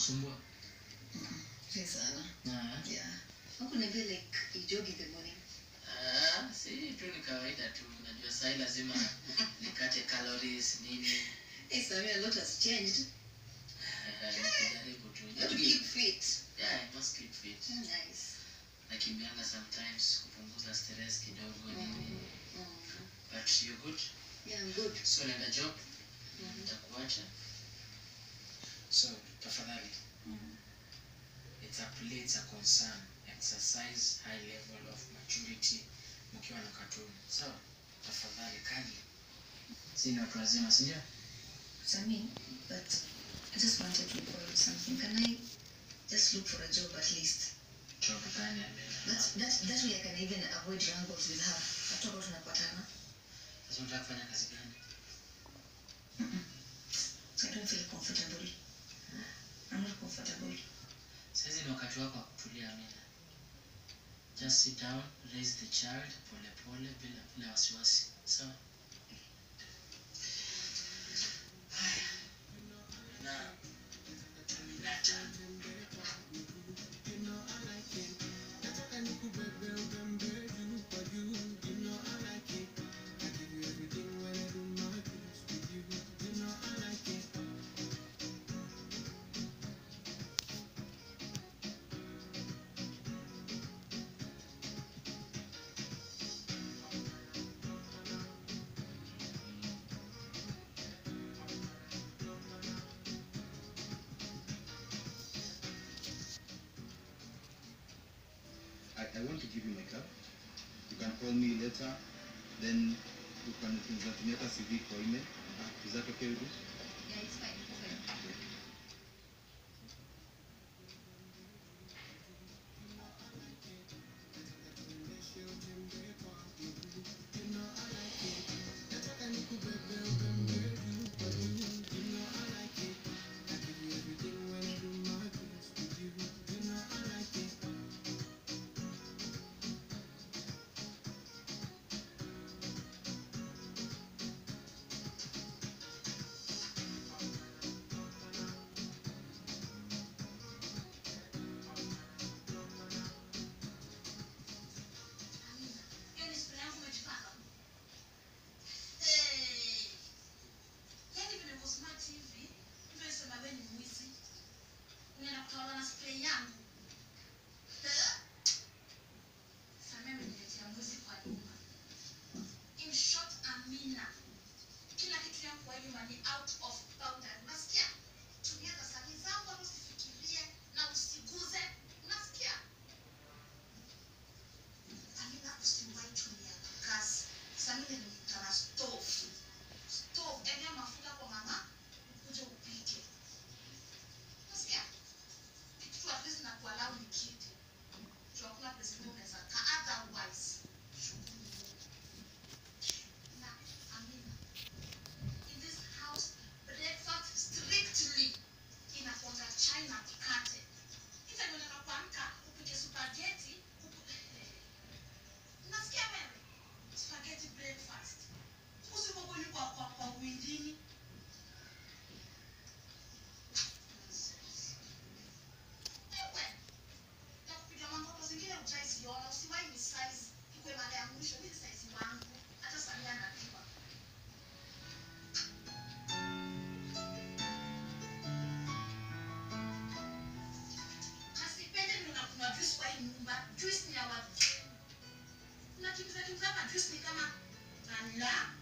kusumbua? Sana. Yeah. How can I feel like you jog in the morning? Si tu ni kawaida tu. Unajua saa hii lazima nikate calories nini. Hey, Sammy, a lot has changed. Nikijaribu tu. You keep fit. Yeah, I must keep fit. Nice. Nakimbianga sometimes kupunguza stress kidogo nini. But you're good? Yeah, I'm good. So naenda job. Nitakuacha. So tafadhali. It's a concern. Exercise high level of maturity mkiwa na cartoon. So tafadhali kaji. Sina watu wazima, si ndio? Sammy, but I just wanted to borrow something. Can I just look for a job at least? Job gani? That way I can even avoid wrangles with her. Hata tunapatana. Sasa unataka kufanya kazi gani? I don't feel comfortable. I'm not comfortable. Sasa ni wakati wako wa kutulia, Amina. Just sit down, raise the child pole pole bila wasiwasi. Sawa? I want to give you my card. You can call me later. Then you can make a CV for email. Is that okay with you? Yeah, it's fine. Juice ni kama juice ni kama